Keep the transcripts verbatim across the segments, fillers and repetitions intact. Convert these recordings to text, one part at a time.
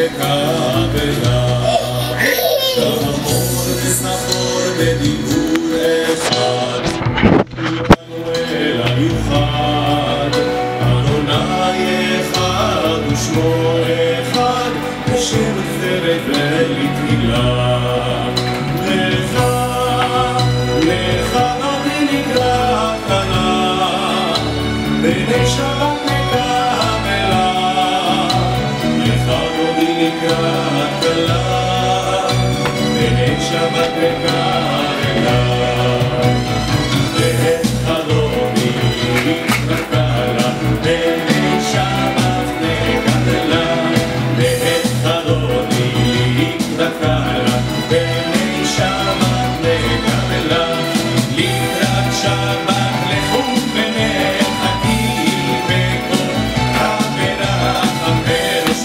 לקבלה תעמוד וסחור בדיבור אחד אל המיוחד אדוני אחד ושמו אחד בשם תפארת ולתהילה לך לך אבי נקרא קלה בני שבת מקבלה לך אבי נקרא קלה בני שבת מקבלה לך אדוני נקרא קלה בני שבת מקבלה לך אדוני נקרא קלה בני שבת מקבלה לקראת שבת לכו ונחכים בכל המרח הפרש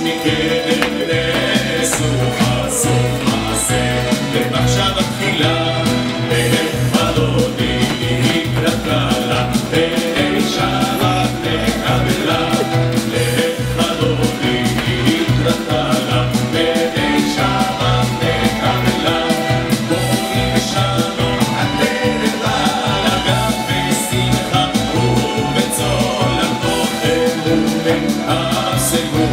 מכנסו חשוף מעשה במחשבה תחילה לך אדוני נקרא קלה בני שבת מקבלה לך אדוני נקרא קלה בני שבת מקבלה בואי בשלום הדרך להלגה בשמחה ובצול הכותל ובאסגו